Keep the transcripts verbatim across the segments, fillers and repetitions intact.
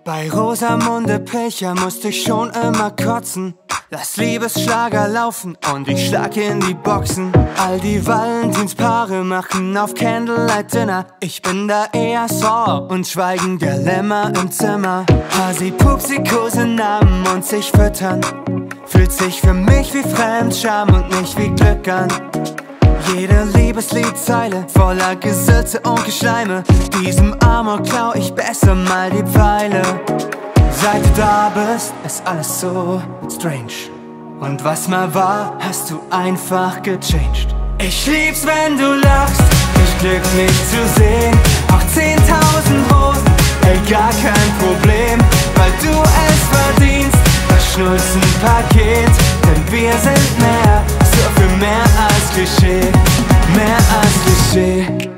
Bei Rosamunde Pilcher musste ich schon immer kotzen. Lass Liebesschlager laufen und ich schlag in die Boxen. All die Valentinspaare machen auf Candlelight Dinner. Ich bin da eher Saw und schweigen der Lämmer im Zimmer. Hasi, Pupsi, Kosenamen und sich füttern. Fühlt sich für mich wie Fremdscham und nicht wie Glück an. Jede Liebesliedzeile voller Gesülze und Geschleime. Diesem Amor klau ich besser mal die Pfeile. Seit du da bist, ist alles so strange. Und was mal war, hast du einfach gechanged. Ich lieb's, wenn du lachst, mich glücklich zu sehen. Auch zehntausend Rosen, ey, gar kein Problem, weil du es verdienst. Das Schnulzenpaket, denn wir sind mehr, so viel mehr als Klischee, mehr als Klischee.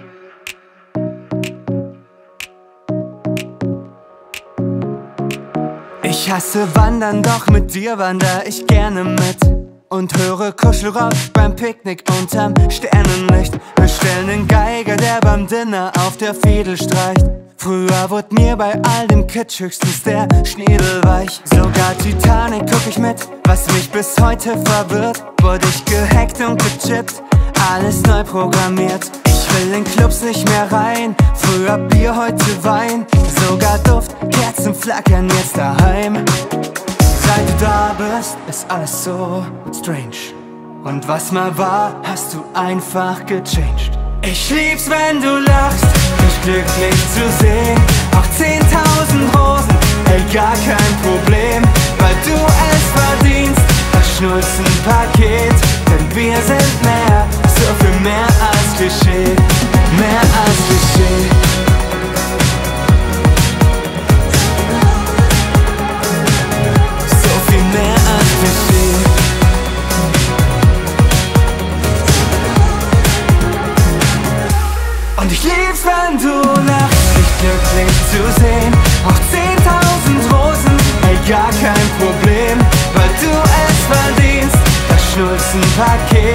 Ich hasse Wandern, doch mit dir wander ich gerne mit. Und höre Kuschelrock beim Picknick unterm Sternenlicht. Bestellen den Geiger, der beim Dinner auf der Fiedel streicht. Früher wurde mir bei all dem Kitsch höchstens der Schniedel weich. Sogar Titanic guck ich mit, was mich bis heute verwirrt. Wurde ich gehackt und gechippt, alles neu programmiert. Ich will in Clubs nicht mehr rein, früher Bier, heute Wein. Sogar Duft, Kerzen flackern jetzt daheim. Seit du da bist, ist alles so strange. Und was mal war, hast du einfach gechanged. Ich lieb's, wenn du lachst, mich glücklich zu sehen. Auch zehntausend Rosen, ey, gar kein Problem, weil du es verdienst. Das Schnulzenpaket, denn wir sind mehr, so viel mehr als Klischee, mehr als Klischee. So viel mehr als Klischee. Und ich lieb's, wenn du lachst, mich glücklich zu sehen. Auch zehntausend Rosen, ey, gar kein Problem, weil du es verdienst. Das Schnulzenpaket.